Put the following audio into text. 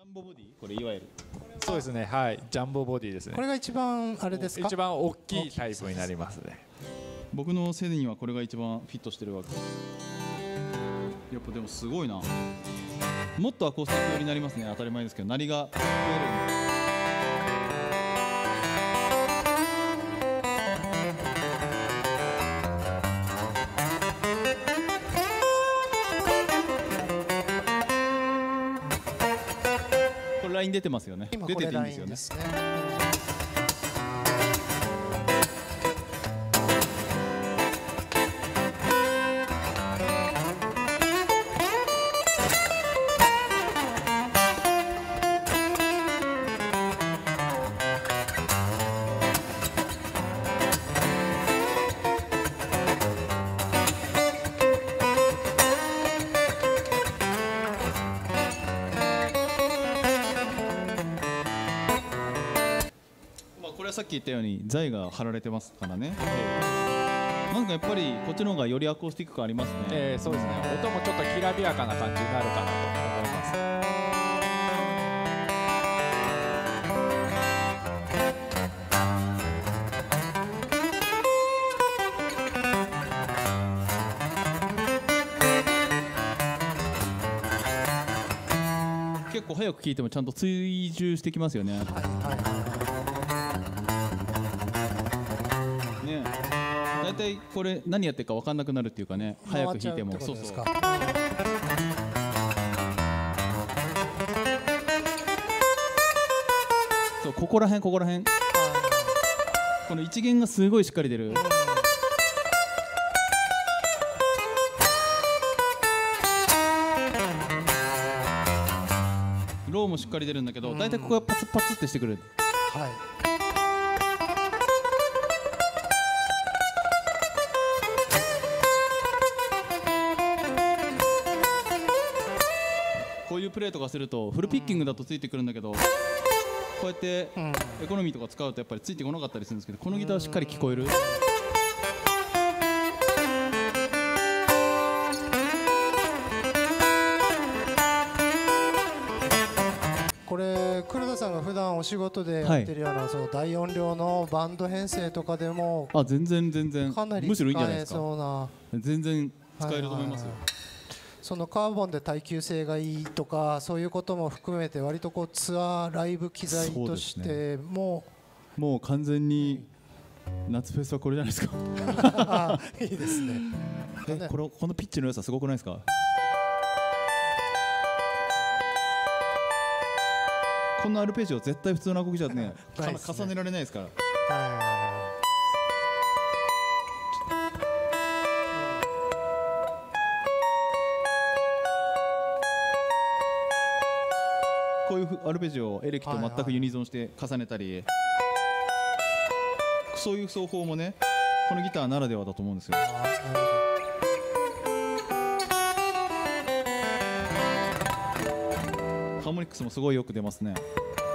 ンボボディ、これいわゆる。 そうですね、はい、ジャンボボディですね。 これが一番あれですか？ 一番大きいタイプになりますね。 僕の背にはこれが一番フィットしてるわけ。やっぱでもすごいな。もっとアコースティック寄りになりますね。当たり前ですけど、鳴りが増える。これライン出てますよね。出てていいんですよね。これはさっき言ったように材が貼られてますからね。なんかやっぱりこっちの方がよりアコースティック感ありますね。 そうですね。音もちょっときらびやかな感じになるかなと思います。 結構早く聴いてもちゃんと追従してきますよね。ね、大体これ何やってるか分かんなくなるっていうかね、早く弾いても。そうそう。そう、ここら辺ここら辺。この一弦がすごいしっかり出る。ローもしっかり出るんだけど、大体ここがパツパツってしてくる。 はい。 こういうプレーとかするとフルピッキングだとついてくるんだけど、こうやってエコノミーとか使うとやっぱりついてこなかったりするんですけど、このギターはしっかり聞こえる。 これ黒田さんが普段お仕事でやってるような、その大音量のバンド編成とかでも全然かなりむしろいいんじゃない使えですか。 そうな。 全然使えると思いますよ。 そのカーボンで耐久性がいいとかそういうことも含めて割とこうツアーライブ機材としてももう完全に夏フェスはこれじゃないですか。 いいですね。 このピッチの良さすごくないですか。こんなアルペジオ絶対普通のアコギじゃね重ねられないですから。こういうアルペジオをエレキと全くユニゾンして重ねたり、そういう奏法もね、このギターならではだと思うんですよ。ハーモニクスもすごいよく出ますね。